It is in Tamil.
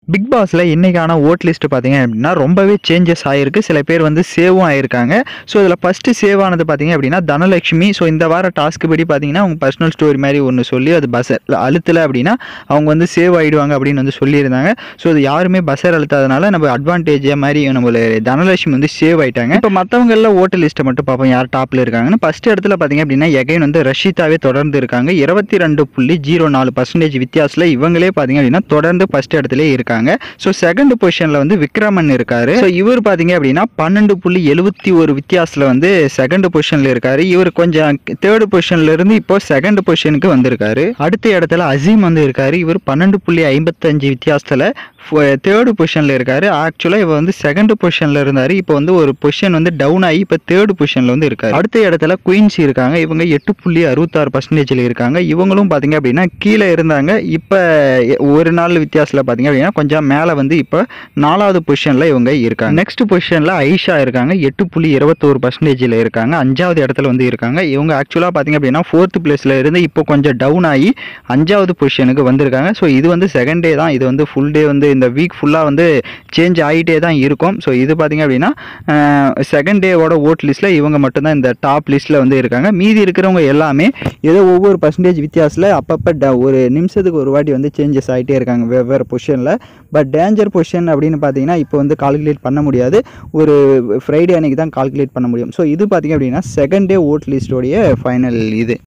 பிக் பாஸ்ல இன்னைக்கான ஓட் லிஸ்ட் பார்த்தீங்க அப்படின்னா ரொம்பவே சேஞ்சஸ் ஆயிருக்கு. சில பேர் வந்து சேவும் ஆயிருக்காங்க. ஸோ இதில் ஃபர்ஸ்ட் சேவ் ஆனது பார்த்தீங்க அப்படின்னா தனலட்சுமி. ஸோ இந்த வார டாஸ்க் படி பார்த்தீங்கன்னா அவங்க பர்சனல் ஸ்டோரி மாதிரி ஒன்று சொல்லி அது பஸ்ஸர் அழுத்தலை அப்படின்னா அவங்க வந்து சேவ் ஆகிடுவாங்க அப்படின்னு வந்து சொல்லியிருந்தாங்க. ஸோ இது யாருமே பஸ்ஸர் அழுத்தாதனால நம்ம அட்வான்டேஜ் மாதிரி நம்மள தனலட்சுமி வந்து சேவ் ஆயிட்டாங்க. இப்போ மற்றவங்கள ஓட்டு லிஸ்ட்டை மட்டும் பார்ப்போம் யார் டாப்ல இருக்காங்கன்னு. ஃபர்ஸ்ட் இடத்துல பார்த்தீங்க அப்படின்னா எகைன் வந்து ரஷிதாவே தொடர்ந்து இருக்காங்க. 22.04% வித்தியாசத்தில் இவங்களே பார்த்தீங்க அப்படின்னா தொடர்ந்து ஃபர்ஸ்ட் இடத்துல இருக்காங்க. ஸோ செகண்ட் பொசிஷன்ல வந்து விக்ரமன் இருக்காரு. ஸோ இவர் பாத்தீங்க அப்படின்னா 12.71 வித்தியாசத்துல வந்து செகண்ட் பொசிஷன்ல இருக்காரு. இவர் கொஞ்சம் தேர்ட் பொசிஷன்ல இருந்து இப்போ செகண்ட் பொசிஷனுக்கு வந்திருக்காரு. அடுத்த இடத்துல அசீம் வந்து இருக்காரு. இவர் 12.55 வித்தியாசத்துல தேர்டு பொசிஷன்ல இருக்காரு. ஆக்சுவலா இவர் வந்து செகண்ட் பொசிஷன்ல இருந்தாரு. இப்போ வந்து ஒரு பொசிஷன் வந்து டவுன் ஆகி இப்போ தேர்ட் பொசிஷன்ல வந்து இருக்காரு. அடுத்த இடத்துல குயின்ஸ் இருக்காங்க. இவங்க 8.66% இருக்காங்க. இவங்களும் பாத்தீங்க அப்படின்னா கீழே இருந்தாங்க. இப்போ ஒரு நாள் வித்தியாசத்துல பாத்தீங்க அப்படின்னா கொஞ்சம் மேல வந்து இப்போ 4வது பொசிஷன்ல இவங்க இருக்காங்க. நெக்ஸ்ட் பொசிஷன்ல ஐஷா இருக்காங்க. 8.21% இருக்காங்க. 5வது இடத்துல வந்து இருக்காங்க. இவங்க ஆக்சுவலா பாத்தீங்க அப்படின்னா 4th பிளேஸ்ல இருந்து இப்போ கொஞ்சம் டவுன் ஆகி 5வது பொசிஷனுக்கு வந்திருக்காங்க. ஸோ இது வந்து செகண்ட் டே தான். இது வந்து ஃபுல் டே வந்து இந்த வீக் ஃபுல்லாக வந்து சேஞ்ச் ஆகிட்டே தான் இருக்கும். ஸோ இது பார்த்தீங்க அப்படின்னா செகண்ட் டேவோட ஓட் லிஸ்ட்டில் இவங்க மட்டும்தான் இந்த டாப் லிஸ்ட்டில் வந்து இருக்காங்க. மீதி இருக்கிறவங்க எல்லாமே ஏதோ ஒவ்வொரு பர்சன்டேஜ் வித்தியாசத்தில் அப்பப்போ ஒரு நிமிஷத்துக்கு ஒரு வாட்டி வந்து சேஞ்சஸ் ஆகிட்டே இருக்காங்க வெவ்வேறு பொசிஷனில். பட் டேஞ்சர் பொசிஷன் அப்படின்னு பார்த்தீங்கன்னா இப்போ வந்து கால்குலேட் பண்ண முடியாது. ஒரு ஃப்ரைடே அன்னைக்கு தான் கால்குலேட் பண்ண முடியும். ஸோ இது பார்த்தீங்க அப்படின்னா செகண்ட் டே ஓட் லிஸ்டோடைய ஃபைனல் இது.